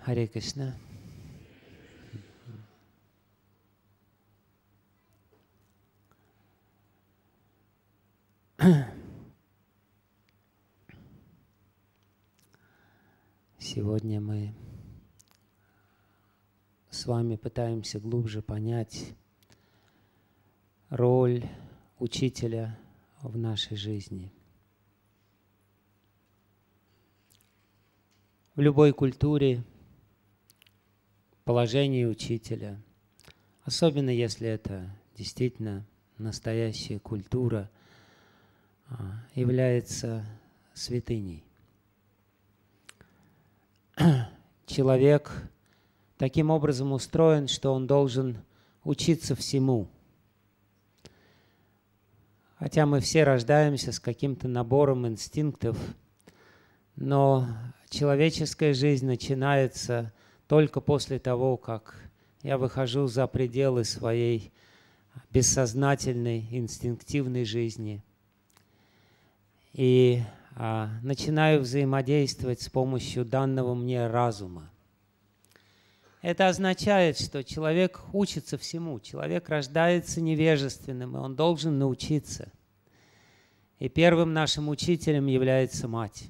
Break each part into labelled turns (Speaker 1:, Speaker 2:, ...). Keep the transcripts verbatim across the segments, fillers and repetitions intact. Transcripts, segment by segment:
Speaker 1: Харе Кришна. Сегодня мы с вами пытаемся глубже понять роль учителя в нашей жизни. В любой культуре положение учителя, особенно если это действительно настоящая культура, является святыней. Человек таким образом устроен, что он должен учиться всему. Хотя мы все рождаемся с каким-то набором инстинктов, но человеческая жизнь начинается только после того, как я выхожу за пределы своей бессознательной, инстинктивной жизни и а, начинаю взаимодействовать с помощью данного мне разума. Это означает, что человек учится всему. Человек рождается невежественным, и он должен научиться. И первым нашим учителем является мать.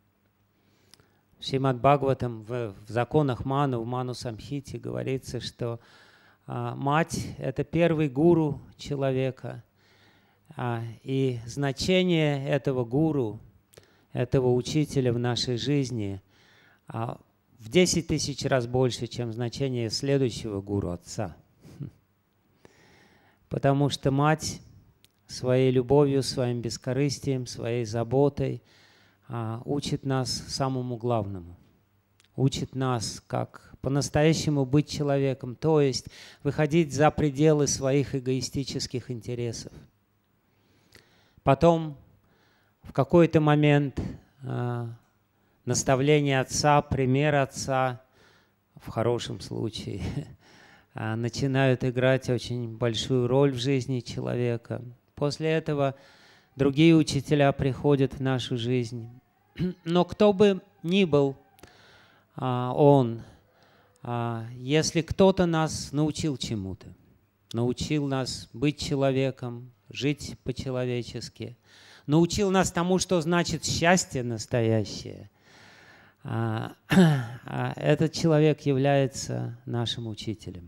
Speaker 1: В Шримад Бхагаватам, в, в законах Ману, в Ману Самхите говорится, что а, мать – это первый гуру человека. А, и значение этого гуру, этого учителя в нашей жизни а, в десять тысяч раз больше, чем значение следующего гуру, отца. Потому что мать своей любовью, своим бескорыстием, своей заботой а, учит нас самому главному. Учит нас, как по-настоящему быть человеком, то есть выходить за пределы своих эгоистических интересов. Потом в какой-то момент э, наставление отца, пример отца, в хорошем случае, э, начинают играть очень большую роль в жизни человека. После этого другие учителя приходят в нашу жизнь. Но кто бы ни был э, он, э, если кто-то нас научил чему-то, научил нас быть человеком, жить по-человечески, научил нас тому, что значит счастье настоящее, этот человек является нашим учителем.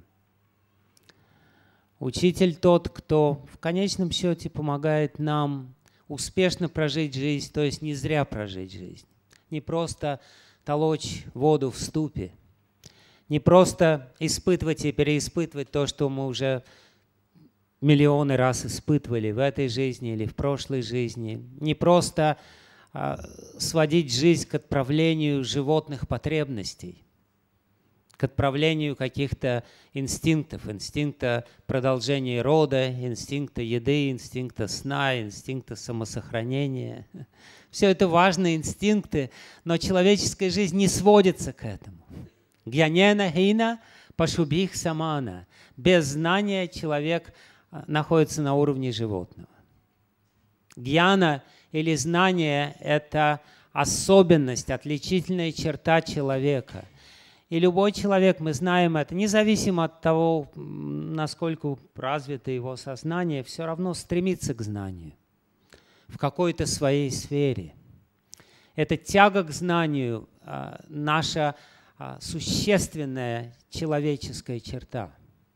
Speaker 1: Учитель тот, кто в конечном счете помогает нам успешно прожить жизнь, то есть не зря прожить жизнь, не просто толочь воду в ступе, не просто испытывать и переиспытывать то, что мы уже миллионы раз испытывали в этой жизни или в прошлой жизни. Не просто а, сводить жизнь к отправлению животных потребностей, к отправлению каких-то инстинктов, инстинкта продолжения рода, инстинкта еды, инстинкта сна, инстинкта самосохранения. Все это важные инстинкты, но человеческая жизнь не сводится к этому. Гьянена хина пашубих самана. Без знания человек находится на уровне животного. Гьяна или знание – это особенность, отличительная черта человека. И любой человек, мы знаем это, независимо от того, насколько развито его сознание, все равно стремится к знанию в какой-то своей сфере. Это тяга к знанию – наша существенная человеческая черта.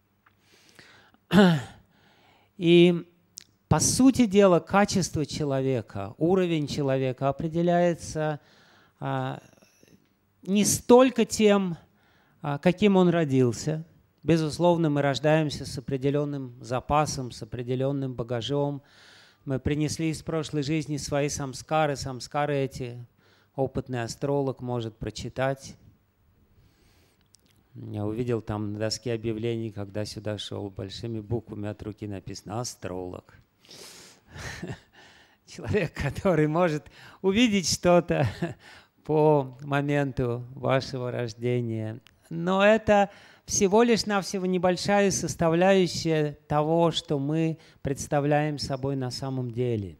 Speaker 1: И, по сути дела, качество человека, уровень человека определяется а, не столько тем, а, каким он родился. Безусловно, мы рождаемся с определенным запасом, с определенным багажом. Мы принесли из прошлой жизни свои самскары. Самскары эти опытный астролог может прочитать. Я увидел там на доске объявлений, когда сюда шел, большими буквами от руки написано «Астролог». Человек, который может увидеть что-то по моменту вашего рождения. Но это всего лишь навсего небольшая составляющая того, что мы представляем собой на самом деле.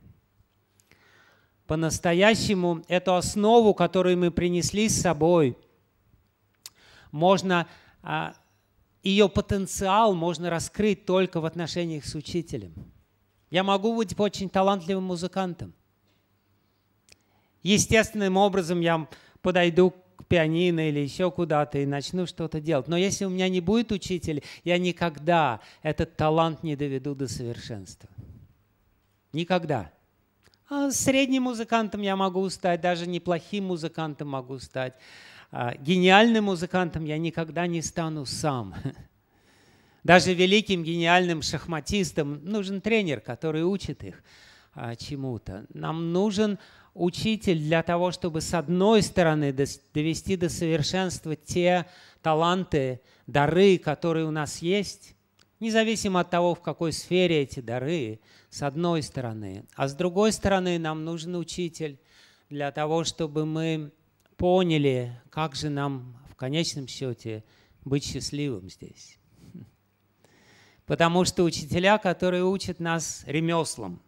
Speaker 1: По-настоящему эту основу, которую мы принесли с собой, можно, ее потенциал можно раскрыть только в отношениях с учителем. Я могу быть очень талантливым музыкантом. Естественным образом я подойду к пианино или еще куда-то и начну что-то делать. Но если у меня не будет учителя, я никогда этот талант не доведу до совершенства. Никогда. А средним музыкантом я могу стать, даже неплохим музыкантом могу стать. А гениальным музыкантом я никогда не стану сам. Даже великим гениальным шахматистам нужен тренер, который учит их а, чему-то. Нам нужен учитель для того, чтобы с одной стороны довести до совершенства те таланты, дары, которые у нас есть, независимо от того, в какой сфере эти дары, с одной стороны. А с другой стороны, нам нужен учитель для того, чтобы мы поняли, как же нам в конечном счете быть счастливым здесь. Потому что учителя, которые учат нас ремеслам,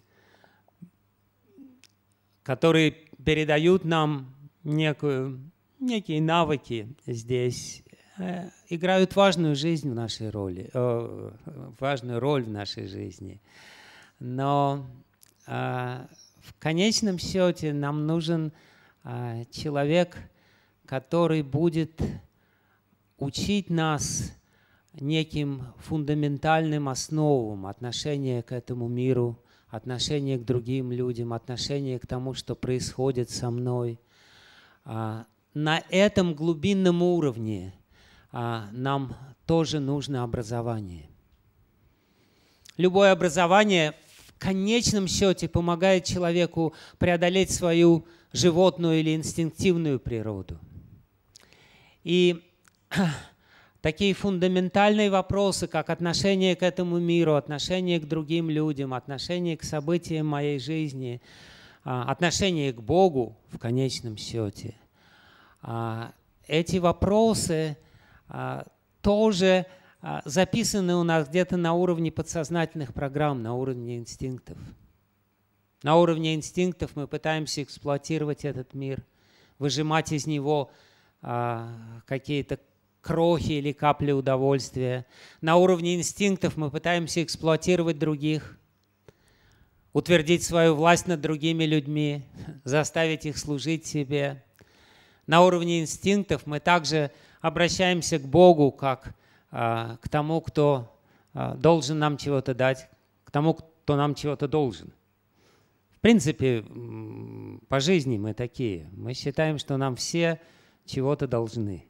Speaker 1: которые передают нам некую, некие навыки здесь, э, играют важную жизнь в нашей роли, э, важную роль в нашей жизни. Но э, в конечном счете нам нужен э, человек, который будет учить нас неким фундаментальным основам отношения к этому миру, отношение к другим людям, отношение к тому, что происходит со мной. На этом глубинном уровне нам тоже нужно образование. Любое образование в конечном счете помогает человеку преодолеть свою животную или инстинктивную природу. И такие фундаментальные вопросы, как отношение к этому миру, отношение к другим людям, отношение к событиям моей жизни, отношение к Богу в конечном счете, эти вопросы тоже записаны у нас где-то на уровне подсознательных программ, на уровне инстинктов. На уровне инстинктов мы пытаемся эксплуатировать этот мир, выжимать из него какие-то крохи или капли удовольствия. На уровне инстинктов мы пытаемся эксплуатировать других, утвердить свою власть над другими людьми, заставить их служить себе. На уровне инстинктов мы также обращаемся к Богу как а, к тому, кто а, должен нам чего-то дать, к тому, кто нам чего-то должен. В принципе, по жизни мы такие. Мы считаем, что нам все чего-то должны.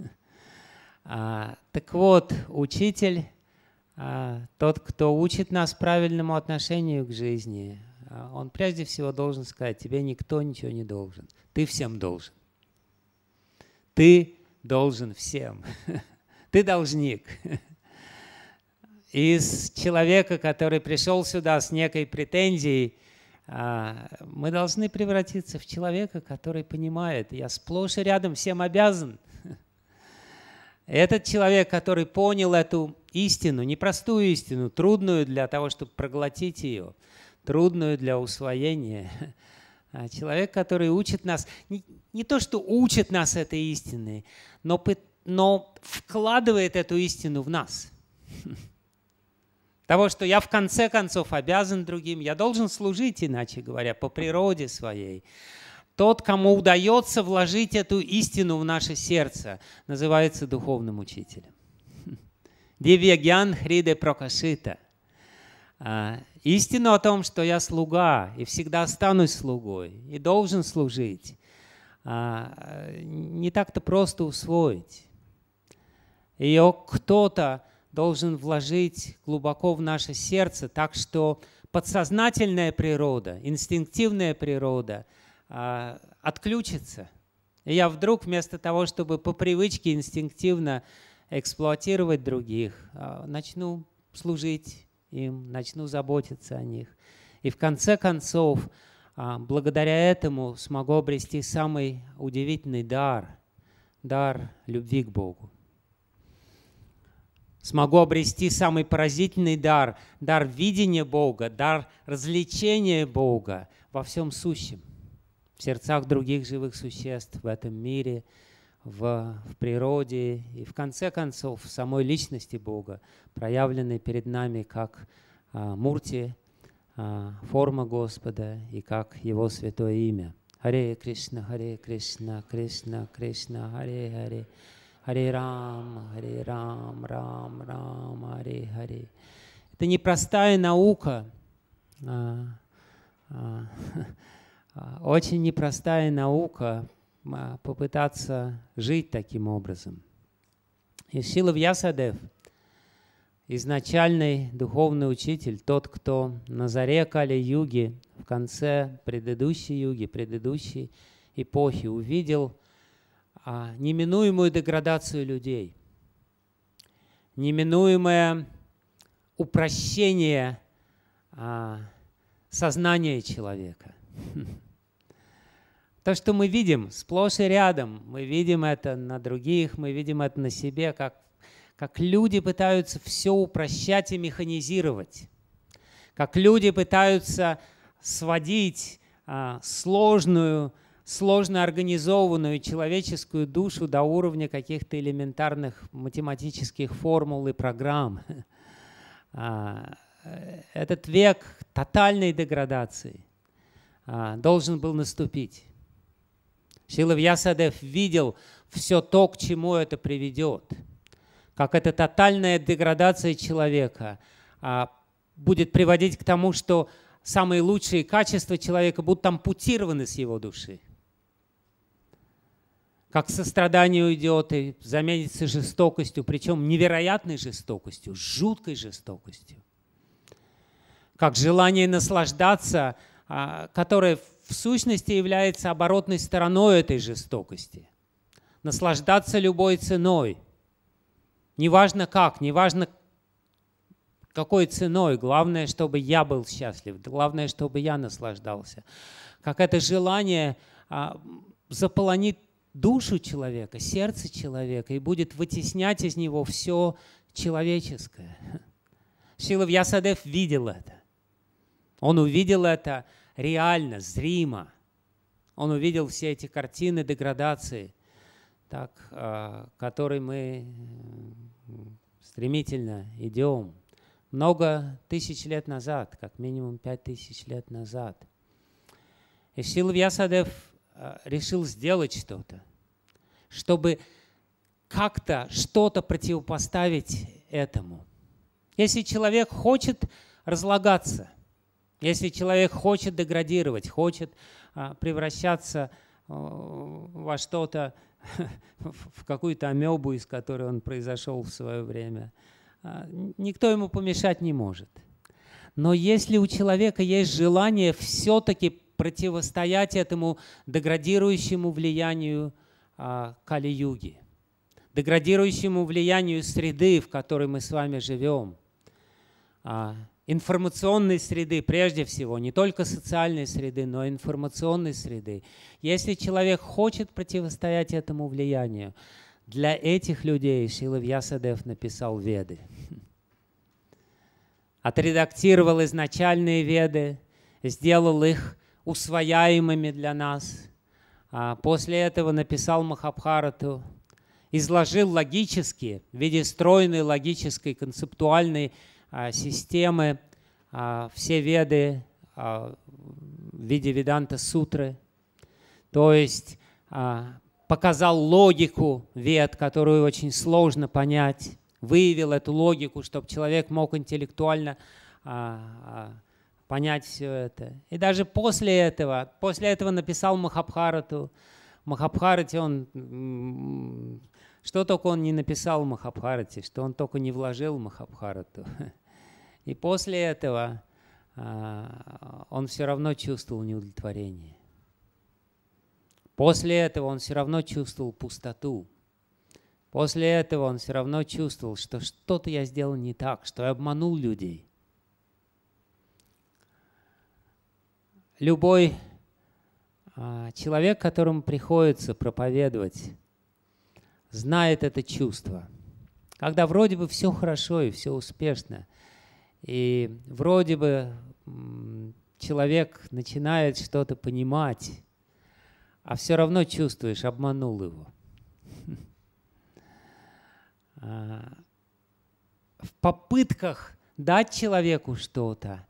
Speaker 1: А, так вот, учитель, а, тот, кто учит нас правильному отношению к жизни, а, он прежде всего должен сказать: тебе никто ничего не должен, ты всем должен. Ты должен всем. Ты должник. Из человека, который пришел сюда с некой претензией, мы должны превратиться в человека, который понимает: я сплошь и рядом всем обязан. Этот человек, который понял эту истину, непростую истину, трудную для того, чтобы проглотить ее, трудную для усвоения, человек, который учит нас, не, не то что учит нас этой истиной, но, но вкладывает эту истину в нас. Того, что я в конце концов обязан другим, я должен служить, иначе говоря, по природе своей. Тот, кому удается вложить эту истину в наше сердце, называется духовным учителем. Дивьягьян хриде прокашита. Истину о том, что я слуга и всегда останусь слугой и должен служить, не так-то просто усвоить. Ее кто-то должен вложить глубоко в наше сердце, так что подсознательная природа, инстинктивная природа отключится. И я вдруг вместо того, чтобы по привычке инстинктивно эксплуатировать других, начну служить им, начну заботиться о них. И в конце концов, благодаря этому смогу обрести самый удивительный дар, дар любви к Богу. Смогу обрести самый поразительный дар, дар видения Бога, дар развлечения Бога во всем сущем, в сердцах других живых существ в этом мире, в, в природе и, в конце концов, в самой личности Бога, проявленной перед нами как а, Мурти, а, форма Господа и как Его святое имя. Харе Кришна, Харе Кришна, Кришна Кришна, Харе Харе, Харе Рам, Харе Рам, Рам Рам, Харе Харе. Это непростая наука, а, а, очень непростая наука попытаться жить таким образом. И Шрила Вьясадев, изначальный духовный учитель, тот, кто на заре Кали-юги, в конце предыдущей юги, предыдущей эпохи увидел а, неминуемую деградацию людей, неминуемое упрощение а, сознания человека. То, что мы видим сплошь и рядом, мы видим это на других, мы видим это на себе, как, как люди пытаются все упрощать и механизировать, как люди пытаются сводить а, сложную, сложно организованную человеческую душу до уровня каких-то элементарных математических формул и программ. А, этот век тотальной деградации а, должен был наступить. Шрила Вьясадев видел все то, к чему это приведет, как эта тотальная деградация человека а, будет приводить к тому, что самые лучшие качества человека будут ампутированы с его души. Как сострадание уйдет и заменится жестокостью, причем невероятной жестокостью, жуткой жестокостью. Как желание наслаждаться, а, которое в сущности является оборотной стороной этой жестокости. Наслаждаться любой ценой. Неважно как, неважно какой ценой. Главное, чтобы я был счастлив. Главное, чтобы я наслаждался. Как это желание а, заполонит душу человека, сердце человека и будет вытеснять из него все человеческое. Шрила Вьясадев видел это. Он увидел это реально, зримо. Он увидел все эти картины деградации, так, к которой мы стремительно идем. Много тысяч лет назад, как минимум пять тысяч лет назад. И Шрила Вьясадев решил сделать что-то, чтобы как-то что-то противопоставить этому. Если человек хочет разлагаться, если человек хочет деградировать, хочет а, превращаться а, во что-то, в какую-то амебу, из которой он произошел в свое время, а, никто ему помешать не может. Но если у человека есть желание все-таки противостоять этому деградирующему влиянию а, Кали-юги, деградирующему влиянию среды, в которой мы с вами живем, а, информационной среды прежде всего, не только социальной среды, но и информационной среды. Если человек хочет противостоять этому влиянию, для этих людей Шрила Вьясадев написал Веды. Отредактировал изначальные Веды, сделал их усвояемыми для нас. А после этого написал Махабхарату, изложил логически, в виде стройной логической концептуальной системы, все Веды в виде Веданта-сутры, то есть показал логику Вед, которую очень сложно понять, выявил эту логику, чтобы человек мог интеллектуально понять все это. И даже после этого, после этого написал Махабхарату. В Махабхарате он, что только он не написал в Махабхарате, что он только не вложил в Махабхарату. И после этого а, он все равно чувствовал неудовлетворение. После этого он все равно чувствовал пустоту. После этого он все равно чувствовал, что что-то я сделал не так, что я обманул людей. Любой а, человек, которому приходится проповедовать, знает это чувство. Когда вроде бы все хорошо и все успешно, и вроде бы человек начинает что-то понимать, а все равно чувствуешь, обманул его. попытках дать человеку что-то,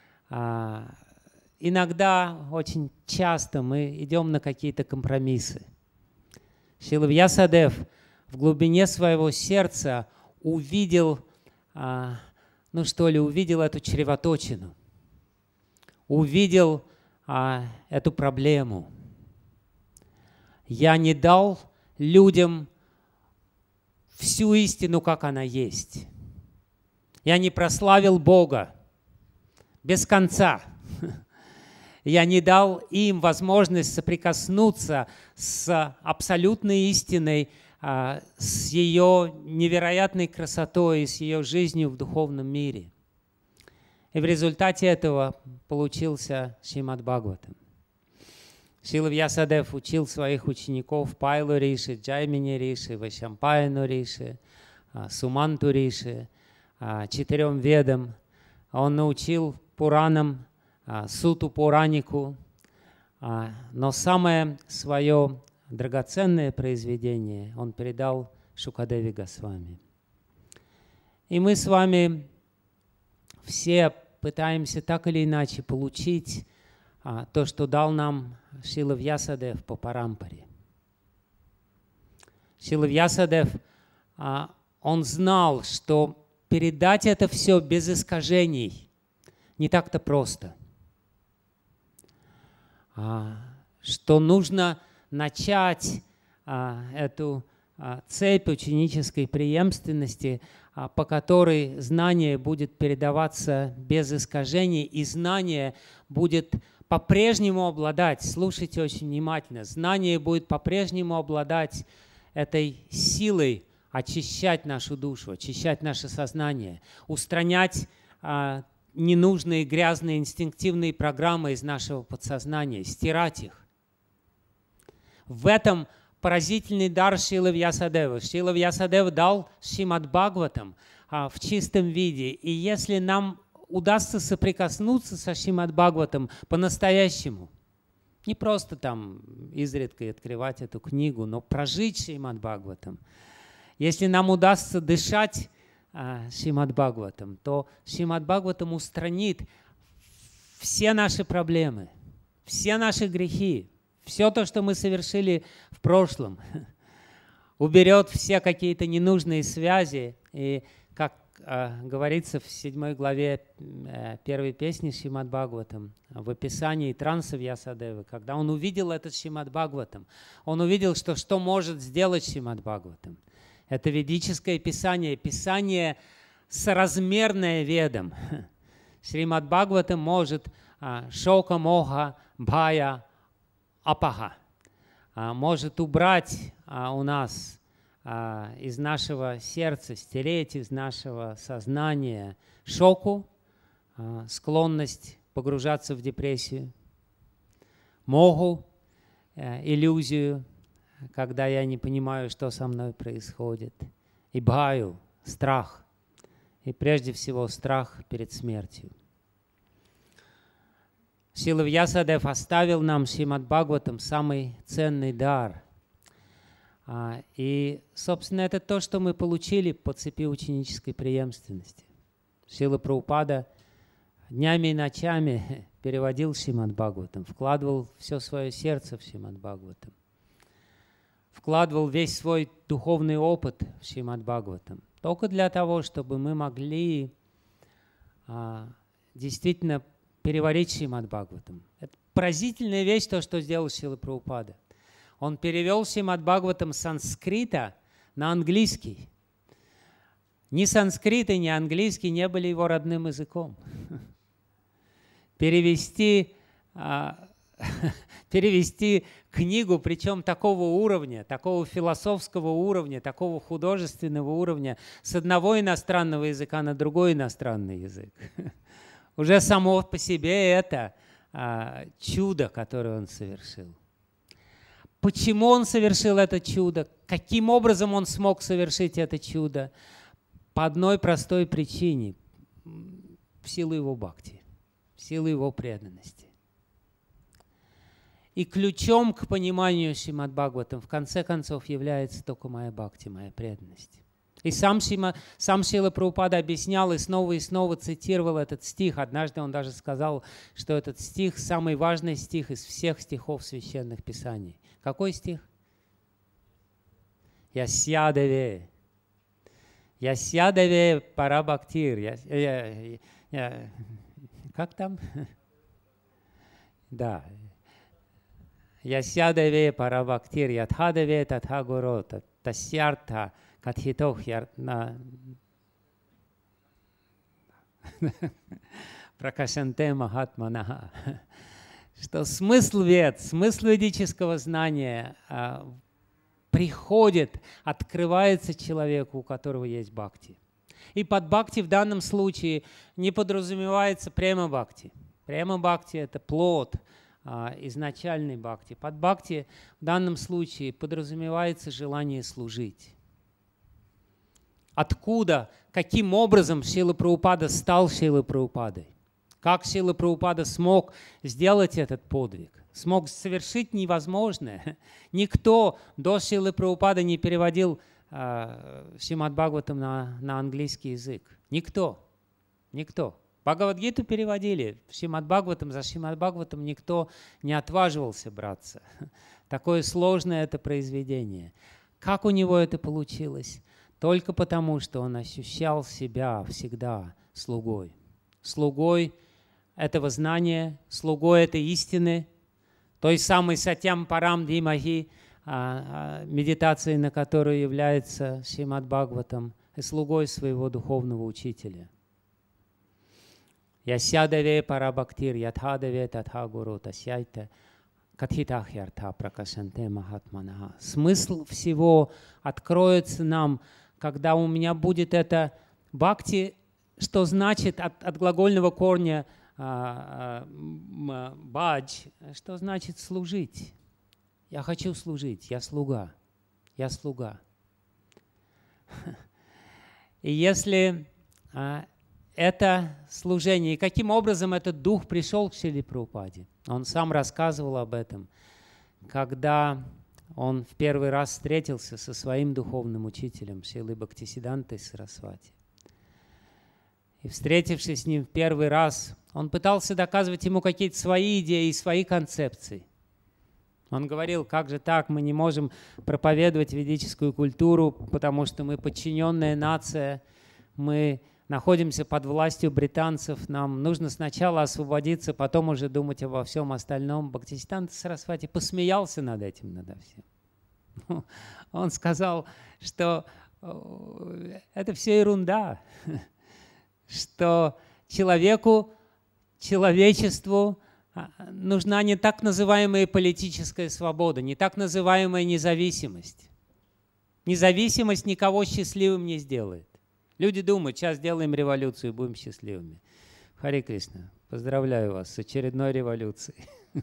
Speaker 1: иногда, очень часто мы идем на какие-то компромиссы. Шрила Вьясадев в глубине своего сердца увидел, ну что ли, увидел эту чревоточину, увидел эту проблему. Я не дал людям всю истину, как она есть. Я не прославил Бога без конца. Я не дал им возможность соприкоснуться с абсолютной истиной, с ее невероятной красотой, с ее жизнью в духовном мире. И в результате этого получился Шримад Бхагаватам. Шрила Вьясадев учил своих учеников Пайлу Риши, Джаймини Риши, Вайшампаяну Риши, Суманту Риши, четырем ведам. Он научил Пуранам, Суту Пуранику, но самое свое драгоценное произведение он передал Шукадеви Госвами. И мы с вами все пытаемся так или иначе получить то, что дал нам Шрила Вьясадев по Парампаре. Шрила Вьясадев, он знал, что передать это все без искажений не так-то просто. Что нужно начать эту цепь ученической преемственности, по которой знание будет передаваться без искажений, и знание будет по-прежнему обладать, слушайте очень внимательно, знание будет по-прежнему обладать этой силой очищать нашу душу, очищать наше сознание, устранять а, ненужные, грязные, инстинктивные программы из нашего подсознания, стирать их. В этом поразительный дар Шрилы Вьясадева. Шрила Вьясадева дал Шримад Бхагаватам а, в чистом виде. И если нам удастся соприкоснуться со Шримад Бхагаватам по-настоящему, не просто там изредка открывать эту книгу, но прожить Шримад Бхагаватам, если нам удастся дышать а, Шримад Бхагаватам, то Шримад Бхагаватам устранит все наши проблемы, все наши грехи, все то, что мы совершили в прошлом, уберет все какие-то ненужные связи. И, как э, говорится в седьмой главе э, первой песни Шримад Бхагаватам, в описании транса Вьясадевы, когда он увидел этот Шримад Бхагаватам, он увидел, что что может сделать Шримад Бхагаватам. Это ведическое писание, писание соразмерное ведам. Шримад Бхагаватам может э, шока, моха, бхая, апаха, может убрать у нас из нашего сердца, стереть из нашего сознания шоку, склонность погружаться в депрессию, моху, иллюзию, когда я не понимаю, что со мной происходит, и бхаю, страх, и прежде всего страх перед смертью. Шрила Вьясадев оставил нам Шримад Бхагаватам самый ценный дар. И, собственно, это то, что мы получили по цепи ученической преемственности. Шрила Прабхупада днями и ночами переводил Шримад Бхагаватам, вкладывал все свое сердце в Шримад Бхагаватам, вкладывал весь свой духовный опыт в Шримад Бхагаватам, только для того, чтобы мы могли а, действительно переварить Шримад Бхагаватам. Это поразительная вещь, то, что сделал Шрила Прабхупада. Он перевел Шримад Бхагаватам с санскрита на английский. Ни санскрит и ни английский не были его родным языком. Перевести, а, перевести книгу, причем такого уровня, такого философского уровня, такого художественного уровня, с одного иностранного языка на другой иностранный язык. Уже само по себе это а, чудо, которое он совершил. Почему он совершил это чудо? Каким образом он смог совершить это чудо? По одной простой причине. В силу его бхакти, в силу его преданности. И ключом к пониманию Шримад Бхагаватам в конце концов является только моя бхакти, моя преданность. И сам, Шима, сам Шрила Прабхупада объяснял и снова и снова цитировал этот стих. Однажды он даже сказал, что этот стих самый важный стих из всех стихов священных писаний. Какой стих? Ясьядаве. Ясьядаве парабхактир. Я, я, я, как там? Да. Ясьядаве парабхактир. Ятхадаве татхагуро. Тасьяртха. Катхитох яртна. Пракашанте махатманаха. Что смысл вед, смысл ведического знания а, приходит, открывается человеку, у которого есть бхакти. И под бхакти в данном случае не подразумевается према бхакти. Према бхакти – это плод а, изначальной бхакти. Под бхакти в данном случае подразумевается желание служить. Откуда, каким образом Шрила Прабхупада стал Шрилой Прабхупадой? Как Шрила Прабхупада смог сделать этот подвиг? Смог совершить невозможное? Никто до Шрилы Прабхупады не переводил э, Шримад Бхагаватам на, на английский язык. Никто. Никто. Бхагавад-гиту переводили. Шримад Бхагаватам, за Шримад Бхагаватам никто не отваживался браться. Такое сложное это произведение. Как у него это получилось? Только потому, что он ощущал себя всегда слугой. Слугой этого знания, слугой этой истины, той самой Сатьям Парам Димахи, медитацией на которую является Шримад Бхагаватам, и слугой своего духовного учителя. Ясьядаве парабхактир, ятхадаве татхагуру, тасьяйта катхитахьярта пракашанте махатманаха. Смысл всего откроется нам, когда у меня будет это бхакти, что значит от, от глагольного корня а, а, бадж, что значит служить. Я хочу служить, я слуга, я слуга. И если а, это служение, и каким образом этот дух пришел к Шриле Прабхупаде, он сам рассказывал об этом, когда он в первый раз встретился со своим духовным учителем, Шрилой Бхактисидантой Сарасвати. И встретившись с ним в первый раз, он пытался доказывать ему какие-то свои идеи и свои концепции. Он говорил, как же так, мы не можем проповедовать ведическую культуру, потому что мы подчиненная нация, мы находимся под властью британцев, нам нужно сначала освободиться, потом уже думать обо всем остальном. Бхактисиданта Сарасвати посмеялся над этим, над всем. Он сказал, что это все ерунда, что человеку, человечеству нужна не так называемая политическая свобода, не так называемая независимость. Независимость никого счастливым не сделает. Люди думают, сейчас сделаем революцию и будем счастливыми. Харе Кришна, поздравляю вас с очередной революцией.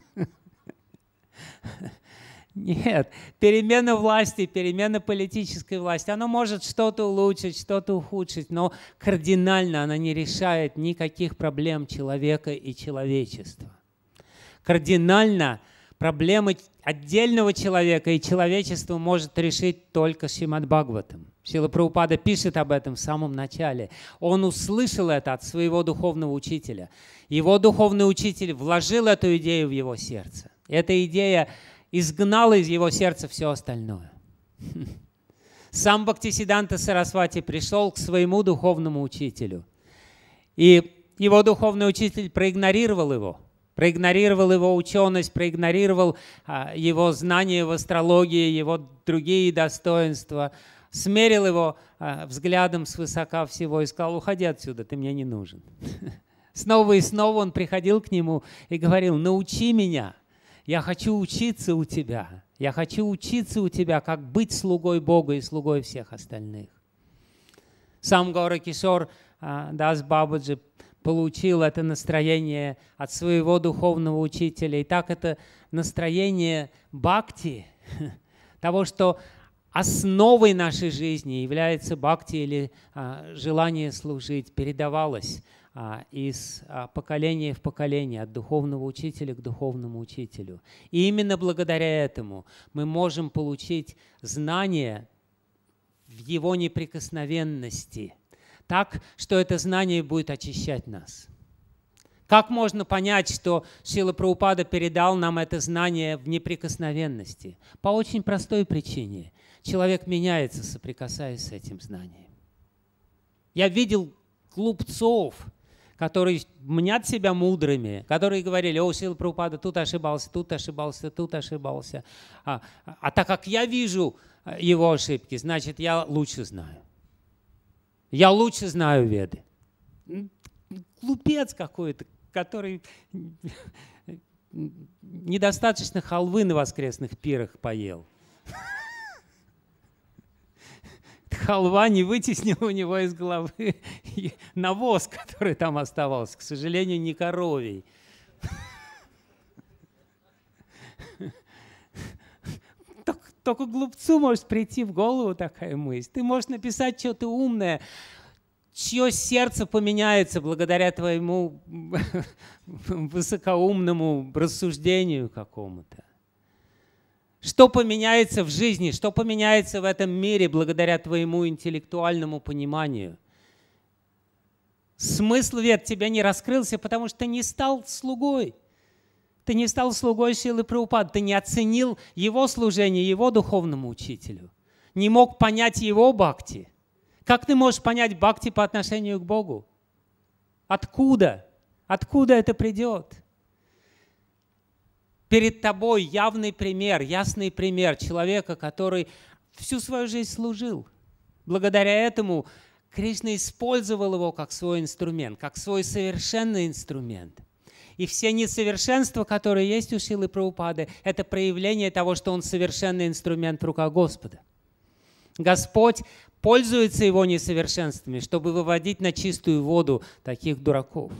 Speaker 1: Нет, перемена власти, перемена политической власти, она может что-то улучшить, что-то ухудшить, но кардинально она не решает никаких проблем человека и человечества. Кардинально проблемы отдельного человека и человечества может решить только Шримад Бхагаватам. Шрила Прабхупада пишет об этом в самом начале. Он услышал это от своего духовного учителя. Его духовный учитель вложил эту идею в его сердце. Эта идея изгнала из его сердца все остальное. Сам Бхактисиданта Сарасвати пришел к своему духовному учителю. И его духовный учитель проигнорировал его. Проигнорировал его ученость, проигнорировал а, его знания в астрологии, его другие достоинства. Смерил его а, взглядом свысока всего и сказал: уходи отсюда, ты мне не нужен. Снова и снова он приходил к нему и говорил: научи меня, я хочу учиться у тебя, я хочу учиться у тебя, как быть слугой Бога и слугой всех остальных. Сам Гауракишор а, Дас Бабаджи получил это настроение от своего духовного учителя. И так это настроение бхакти, того, что основой нашей жизни является бхакти или а, желание служить, передавалось а, из а, поколения в поколение, от духовного учителя к духовному учителю. И именно благодаря этому мы можем получить знания в Его неприкосновенности, так, что это знание будет очищать нас. Как можно понять, что Шрила Прабхупада передал нам это знание в неприкосновенности? По очень простой причине. Человек меняется, соприкасаясь с этим знанием. Я видел глупцов, которые мнят себя мудрыми, которые говорили: о, Шрила Прабхупада тут ошибался, тут ошибался, тут ошибался. А, а так как я вижу его ошибки, значит, я лучше знаю. Я лучше знаю Веды. Глупец какой-то, который недостаточно халвы на воскресных пирах поел. Халва не вытеснила у него из головы навоз, который там оставался. К сожалению, не коровий. Только глупцу может прийти в голову такая мысль. Ты можешь написать что-то умное, чье сердце поменяется благодаря твоему высокоумному рассуждению какому-то. Что поменяется в жизни, что поменяется в этом мире благодаря твоему интеллектуальному пониманию. Смысл вед тебя не раскрылся, потому что ты не стал слугой. Ты не стал слугой Шрилы Прабхупады, ты не оценил его служение, его духовному учителю. Не мог понять его бхакти. Как ты можешь понять бхакти по отношению к Богу? Откуда? Откуда это придет? Перед тобой явный пример, ясный пример человека, который всю свою жизнь служил. Благодаря этому Кришна использовал его как свой инструмент, как свой совершенный инструмент. И все несовершенства, которые есть у Шрилы Прабхупады, это проявление того, что он совершенный инструмент в руках Господа. Господь пользуется его несовершенствами, чтобы выводить на чистую воду таких дураков.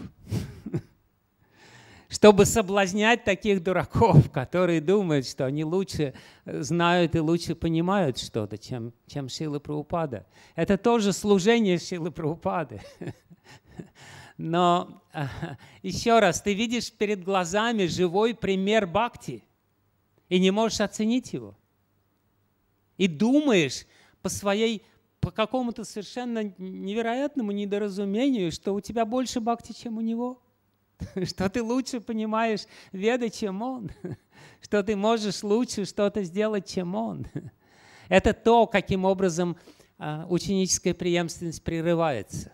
Speaker 1: Чтобы соблазнять таких дураков, которые думают, что они лучше знают и лучше понимают что-то, чем, чем Шрила Прабхупада. Это тоже служение Шрилы Прабхупады. Но еще раз, ты видишь перед глазами живой пример бхакти и не можешь оценить его. И думаешь по своей, по какому-то совершенно невероятному недоразумению, что у тебя больше бхакти, чем у него. Что ты лучше понимаешь Веды, чем он. Что ты можешь лучше что-то сделать, чем он. Это то, каким образом ученическая преемственность прерывается.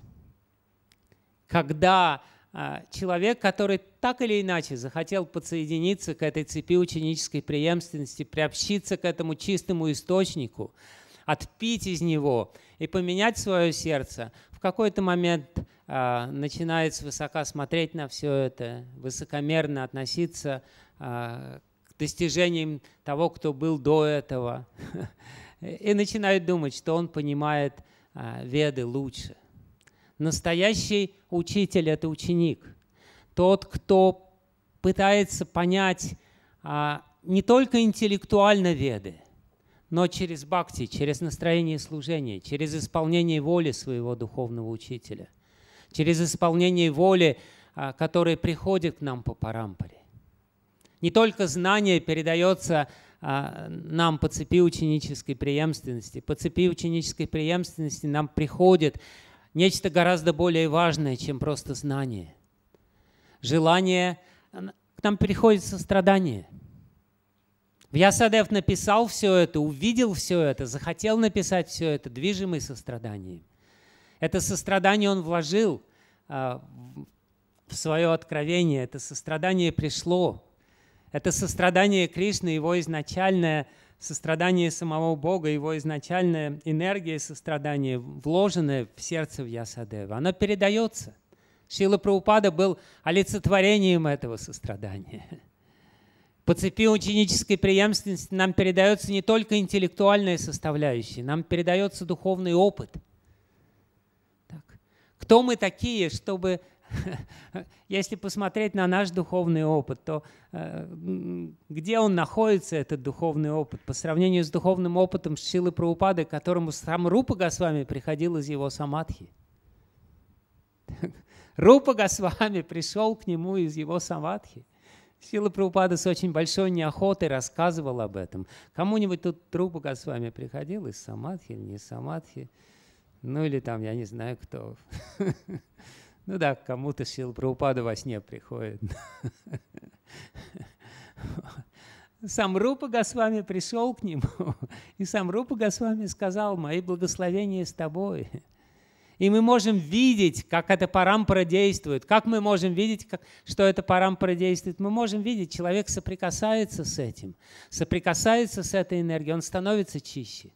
Speaker 1: Когда человек, который так или иначе захотел подсоединиться к этой цепи ученической преемственности, приобщиться к этому чистому источнику, отпить из него и поменять свое сердце, в какой-то момент а, начинает свысока смотреть на все это, высокомерно относиться а, к достижениям того, кто был до этого, и начинает думать, что он понимает а, Веды лучше. Настоящий учитель – это ученик. Тот, кто пытается понять а, не только интеллектуально Веды, но через бхакти, через настроение служения, через исполнение воли своего духовного учителя, через исполнение воли, а, которая приходит к нам по парампаре. Не только знание передается а, нам по цепи ученической преемственности, по цепи ученической преемственности нам приходит нечто гораздо более важное, чем просто знание. Желание, к нам приходит сострадание. Вьясадев написал все это, увидел все это, захотел написать все это, движимый состраданием. Это сострадание он вложил а, в свое откровение, это сострадание пришло. Это сострадание Кришны, его изначальное сострадание самого Бога, его изначальная энергия сострадания, вложенная в сердце Вьясадева, она передается. Шрила Прабхупада был олицетворением этого сострадания. По цепи ученической преемственности нам передается не только интеллектуальная составляющая, нам передается духовный опыт. Так. Кто мы такие, чтобы, если посмотреть на наш духовный опыт, то э, где он находится, этот духовный опыт, по сравнению с духовным опытом Шрилы Прабхупады, к которому сам Рупа Госвами приходил из его самадхи. Рупа Госвами пришел к нему из его самадхи. Шрила Прабхупада с очень большой неохотой рассказывал об этом. Кому-нибудь тут Рупа Госвами приходил из Самадхи или не из Самадхи? Ну или там, я не знаю, кто. Ну да, кому-то Шрила Прабхупада во сне приходит. Сам Рупа Госвами пришел к нему, и сам Рупа Госвами сказал: «Мои благословения с тобой». И мы можем видеть, как эта парампара действует. Как мы можем видеть, как, что эта парампара действует? Мы можем видеть, человек соприкасается с этим, соприкасается с этой энергией, он становится чище.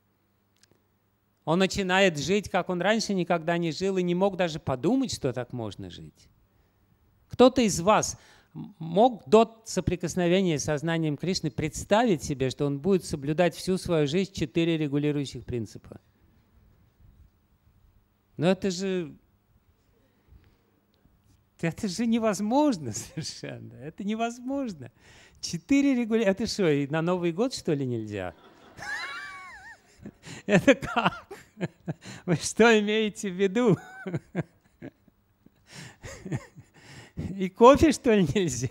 Speaker 1: Он начинает жить, как он раньше никогда не жил, и не мог даже подумать, что так можно жить. Кто-то из вас мог до соприкосновения с сознанием Кришны представить себе, что он будет соблюдать всю свою жизнь четыре регулирующих принципа? Но это же, это же невозможно совершенно. Это невозможно. Четыре регулярных. Это что, и на Новый год, что ли, нельзя? Это как? Вы что имеете в виду? И кофе, что ли, нельзя?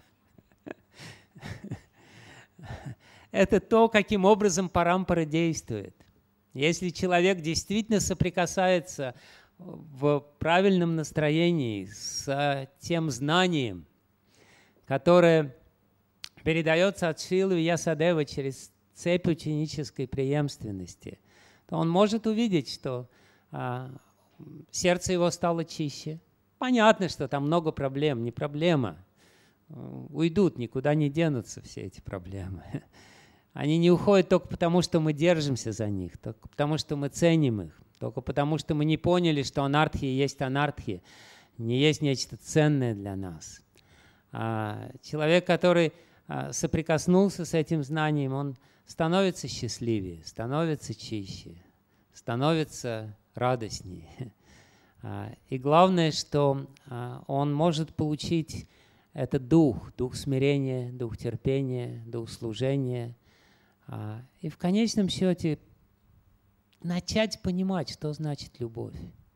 Speaker 1: Это то, каким образом парампара действует. Если человек действительно соприкасается в правильном настроении с тем знанием, которое передается от Шрилы Вьясадева через цепь ученической преемственности, то он может увидеть, что а, сердце его стало чище. Понятно, что там много проблем, не проблема. Уйдут, никуда не денутся все эти проблемы. Они не уходят только потому, что мы держимся за них, только потому, что мы ценим их, только потому, что мы не поняли, что анархия есть анархия, не есть нечто ценное для нас. А человек, который соприкоснулся с этим знанием, он становится счастливее, становится чище, становится радостнее. И главное, что он может получить этот дух, дух смирения, дух терпения, дух служения. И в конечном счете начать понимать, что значит любовь.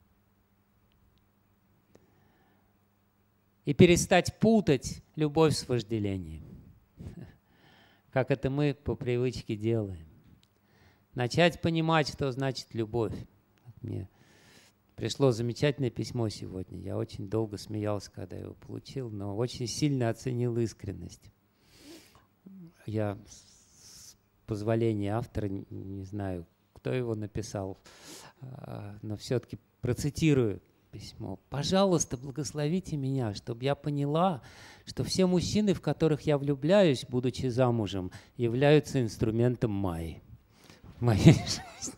Speaker 1: И перестать путать любовь с вожделением, как это мы по привычке делаем. Начать понимать, что значит любовь. Мне пришло замечательное письмо сегодня. Я очень долго смеялся, когда его получил, но очень сильно оценил искренность. Я, с позволения автора, не знаю, кто его написал, но все-таки процитирую письмо. «Пожалуйста, благословите меня, чтобы я поняла, что все мужчины, в которых я влюбляюсь, будучи замужем, являются инструментом Майи в моей жизни».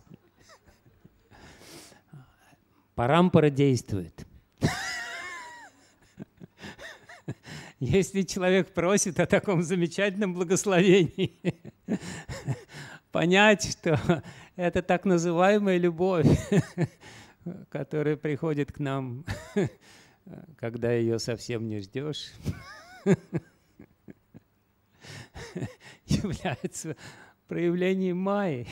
Speaker 1: Парампара действует. Если человек просит о таком замечательном благословении, понять, что это так называемая любовь, которая приходит к нам, когда ее совсем не ждешь, является проявлением майи,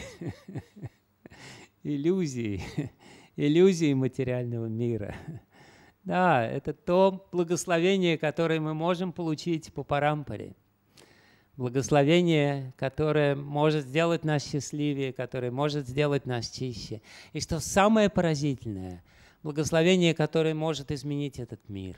Speaker 1: иллюзии, иллюзии материального мира. Да, это то благословение, которое мы можем получить по парампаре. Благословение, которое может сделать нас счастливее, которое может сделать нас чище. И что самое поразительное, благословение, которое может изменить этот мир.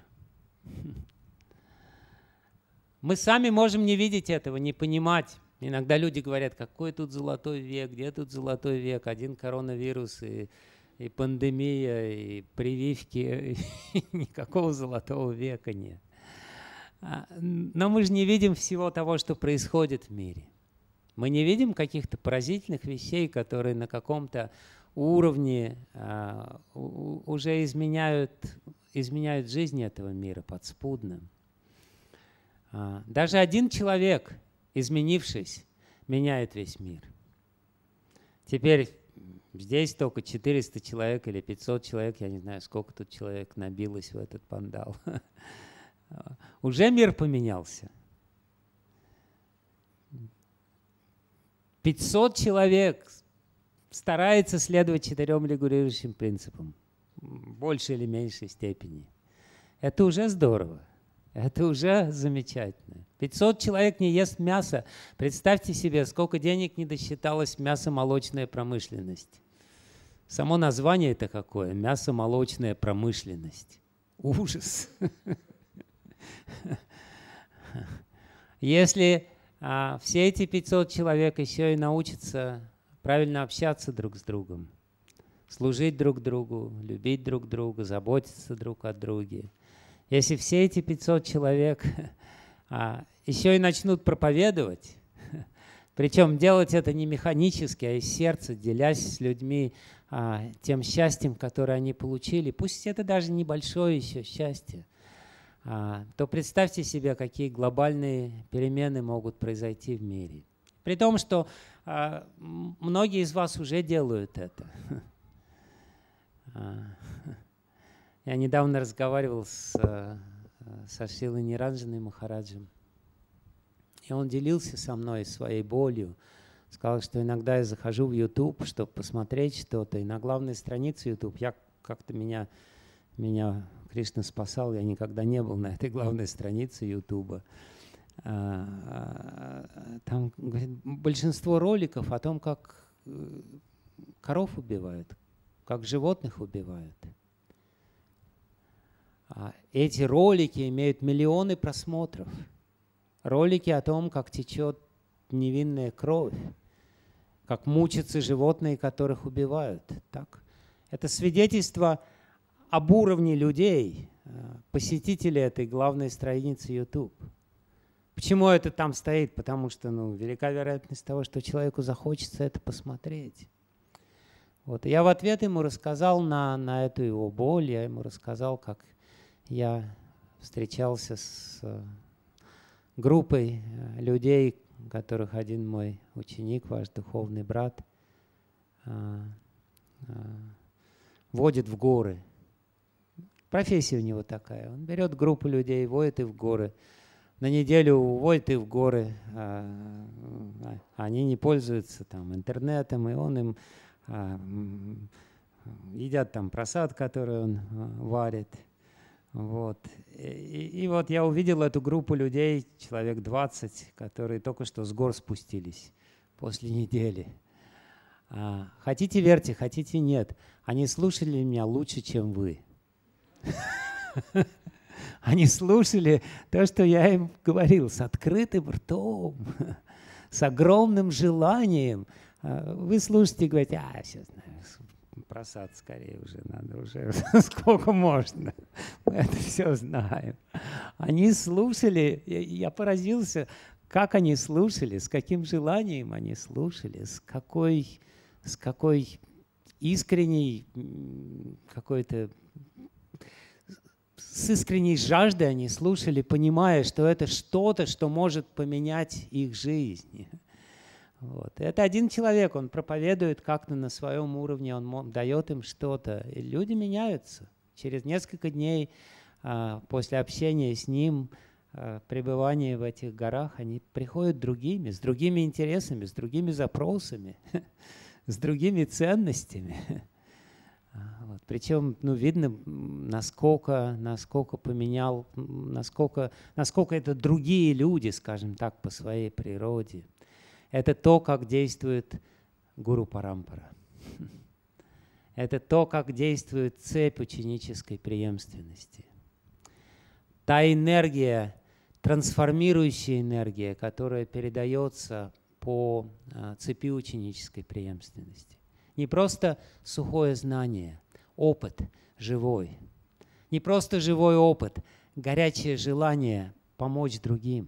Speaker 1: Мы сами можем не видеть этого, не понимать. Иногда люди говорят, какой тут золотой век, где тут золотой век, один коронавирус и, и пандемия, и прививки, и никакого золотого века нет. Но мы же не видим всего того, что происходит в мире. Мы не видим каких-то поразительных вещей, которые на каком-то уровне а, у, уже изменяют, изменяют жизнь этого мира подспудно. А, даже один человек, изменившись, меняет весь мир. Теперь здесь только четыреста человек или пятьсот человек, я не знаю, сколько тут человек набилось в этот пандал. Уже мир поменялся. пятьсот человек старается следовать четырем регулирующим принципам в большей или меньшей степени. Это уже здорово. Это уже замечательно. пятьсот человек не ест мясо. Представьте себе, сколько денег не досчиталась мясомолочная промышленность. Само название это какое? Мясомолочная промышленность. Ужас. Если а, все эти пятьсот человек еще и научатся правильно общаться друг с другом, служить друг другу, любить друг друга, заботиться друг о друге, если все эти пятьсот человек а, еще и начнут проповедовать, причем делать это не механически, а из сердца, делясь с людьми а, тем счастьем, которое они получили, пусть это даже небольшое еще счастье, а, то представьте себе, какие глобальные перемены могут произойти в мире. При том, что а, многие из вас уже делают это. Я недавно разговаривал с, со Шрилой Ниранджаной Махараджем, и он делился со мной своей болью. Сказал, что иногда я захожу в YouTube, чтобы посмотреть что-то, и на главной странице YouTube, я как-то меня, меня Кришна спасал, я никогда не был на этой главной странице YouTube. Там, говорит, большинство роликов о том, как коров убивают, как животных убивают. Эти ролики имеют миллионы просмотров. Ролики о том, как течет невинная кровь, как мучатся животные, которых убивают. Так? Это свидетельство об уровне людей, посетителей этой главной страницы YouTube. Почему это там стоит? Потому что ну, велика вероятность того, что человеку захочется это посмотреть. Вот. И я в ответ ему рассказал на, на эту его боль, я ему рассказал, как я встречался с группой людей, которых один мой ученик, ваш духовный брат, водит в горы. Профессия у него такая. Он берет группу людей, водит их в горы. На неделю уводит их в горы. Они не пользуются там интернетом, и он им едят там просад, который он варит. Вот. И, и вот я увидел эту группу людей, человек двадцать, которые только что с гор спустились после недели. А, хотите верьте, хотите нет. Они слушали меня лучше, чем вы. Они слушали то, что я им говорил, с открытым ртом, с огромным желанием. Вы слушаете и говорите, а, все знаю, просад скорее уже надо, уже сколько можно, мы это все знаем. Они слушали, я поразился, как они слушали, с каким желанием они слушали, с какой, с какой искренней какой-то, с искренней жаждой они слушали, понимая, что это что-то, что может поменять их жизнь. Вот. Это один человек, он проповедует как-то на своем уровне, он дает им что-то, и люди меняются. Через несколько дней а, после общения с ним, а, пребывания в этих горах, они приходят другими, с другими интересами, с другими запросами, с другими ценностями. Вот. Причем, ну, видно, насколько, насколько поменял, насколько, насколько это другие люди, скажем так, по своей природе. Это то, как действует Гуру Парампара. Это то, как действует цепь ученической преемственности. Та энергия, трансформирующая энергия, которая передается по цепи ученической преемственности. Не просто сухое знание, опыт живой. Не просто живой опыт, горячее желание помочь другим.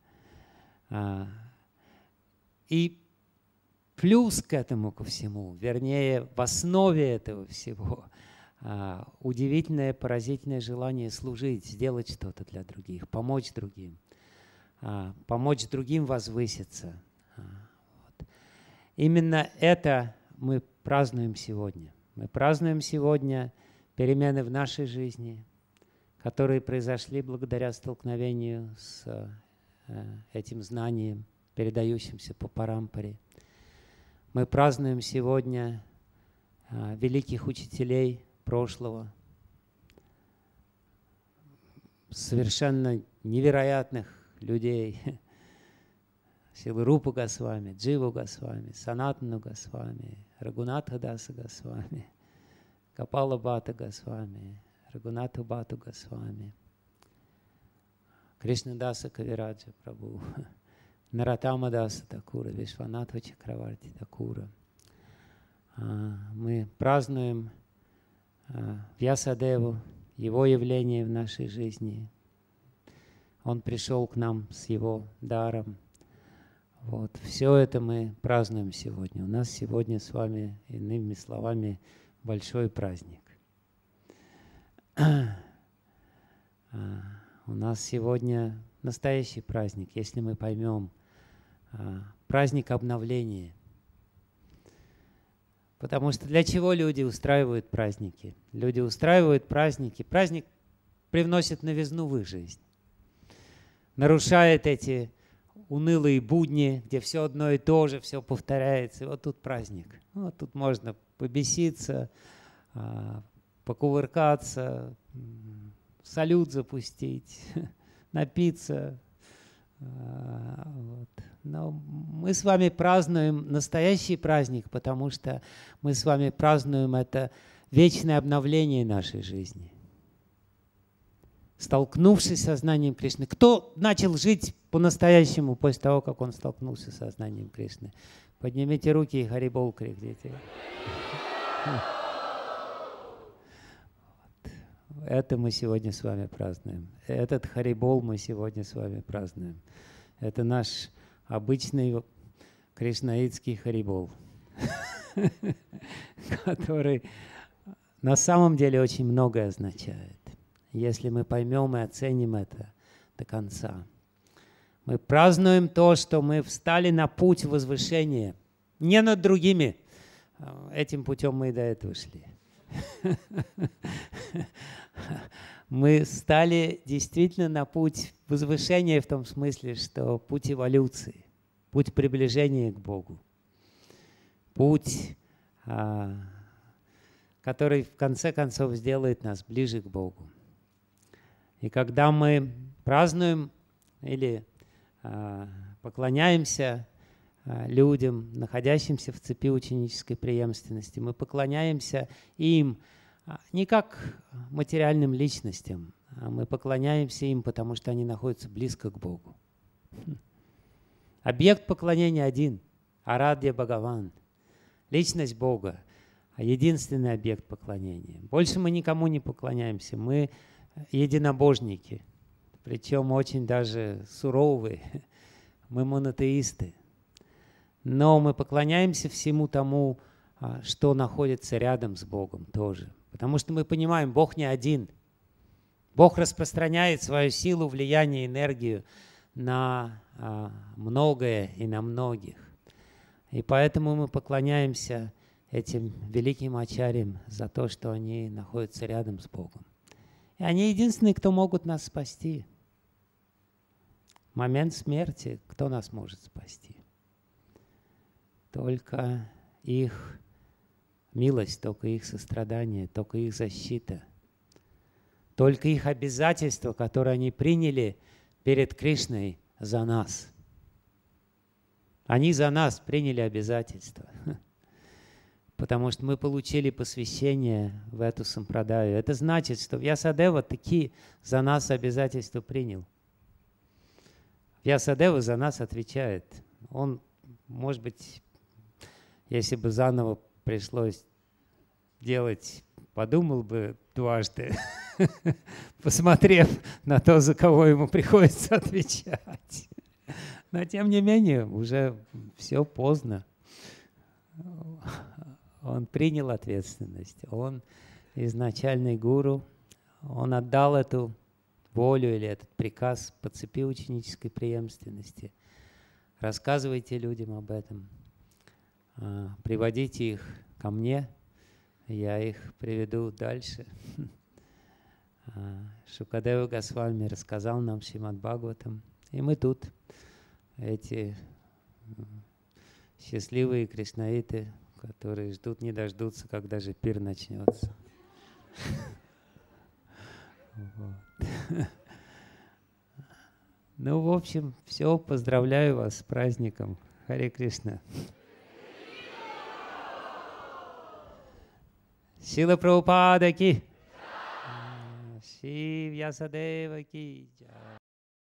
Speaker 1: И плюс к этому ко всему, вернее, в основе этого всего, а, удивительное, поразительное желание служить, сделать что-то для других, помочь другим, а, помочь другим возвыситься. А, вот. Именно это мы празднуем сегодня. Мы празднуем сегодня перемены в нашей жизни, которые произошли благодаря столкновению с э, этим знанием, передающимся по Парампаре. Мы празднуем сегодня а, великих учителей прошлого, совершенно невероятных людей. Шрила Рупа Госвами, Джива Госвами, Санатану Госвами, Рагунатха Даса Госвами, Капала Бхатта Госвами, Рагунатха Бхатту Госвами, Кришнадаса Кавираджа Прабху, Наратама Даса Такура, Вишванатха Чакраварти Такура. Мы празднуем Вьясадеву, его явление в нашей жизни. Он пришел к нам с его даром. Вот. Все это мы празднуем сегодня. У нас сегодня с вами, иными словами, большой праздник. У нас сегодня настоящий праздник, если мы поймем. Праздник обновления. Потому что для чего люди устраивают праздники? Люди устраивают праздники. Праздник привносит новизну в их жизнь. Нарушает эти унылые будни, где все одно и то же, все повторяется. И вот тут праздник. Вот тут можно побеситься, покувыркаться, салют запустить, напиться. Вот. Но мы с вами празднуем настоящий праздник, потому что мы с вами празднуем это вечное обновление нашей жизни. Столкнувшись с сознанием Кришны. Кто начал жить по-настоящему после того, как он столкнулся с сознанием Кришны? Поднимите руки и Харибол крикните. Это мы сегодня с вами празднуем. Этот Харибол мы сегодня с вами празднуем. Это наш обычный кришнаитский Харибол, который на самом деле очень многое означает, если мы поймем и оценим это до конца. Мы празднуем то, что мы встали на путь возвышения, не над другими. Этим путем мы и до этого шли. Мы стали действительно на путь возвышения в том смысле, что путь эволюции, путь приближения к Богу, путь, который в конце концов сделает нас ближе к Богу. И когда мы празднуем или поклоняемся людям, находящимся в цепи ученической преемственности, мы поклоняемся им не как материальным личностям, а мы поклоняемся им, потому что они находятся близко к Богу. Объект поклонения один – Арадья Бхагаван, личность Бога, единственный объект поклонения. Больше мы никому не поклоняемся, мы единобожники, причем очень даже суровые, мы монотеисты. Но мы поклоняемся всему тому, что находится рядом с Богом тоже. Потому что мы понимаем, Бог не один. Бог распространяет свою силу, влияние, энергию на а, многое и на многих. И поэтому мы поклоняемся этим великим ачарьям за то, что они находятся рядом с Богом. И они единственные, кто могут нас спасти. В момент смерти кто нас может спасти? Только их милость, только их сострадание, только их защита, только их обязательства, которые они приняли перед Кришной за нас. Они за нас приняли обязательства, потому что мы получили посвящение в эту сампрадаю. Это значит, что Вьясадева таки за нас обязательства принял. Вьясадева за нас отвечает. Он, может быть, если бы заново пришлось делать, подумал бы дважды, посмотрев на то, за кого ему приходится отвечать. Но тем не менее, уже все поздно. Он принял ответственность. Он изначальный гуру. Он отдал эту волю или этот приказ по цепи ученической преемственности. Рассказывайте людям об этом. Приводите их ко мне, я их приведу дальше. Шукадева Госвами рассказал нам Шримад Бхагаватам, и мы тут, эти счастливые кришнаиты, которые ждут, не дождутся, когда же пир начнется. Ну, в общем, все, поздравляю вас с праздником. Харе Кришна. Шила Прабхупада ки, Шри Вьясадева ки.